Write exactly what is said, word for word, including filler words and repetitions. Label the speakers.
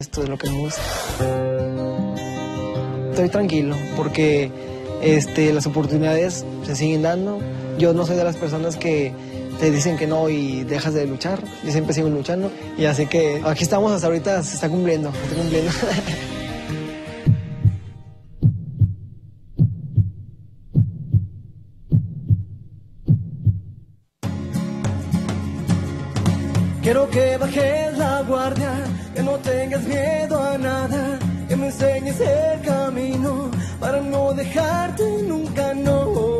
Speaker 1: Esto es lo que me gusta. Estoy tranquilo porque este, las oportunidades se siguen dando. Yo no soy de las personas que te dicen que no y dejas de luchar. Yo siempre sigo luchando y así que aquí estamos hasta ahorita, se está cumpliendo, se está cumpliendo.
Speaker 2: Quiero que bajes la guardia, que no tengas miedo a nada, que me enseñes el camino para no dejarte nunca, no.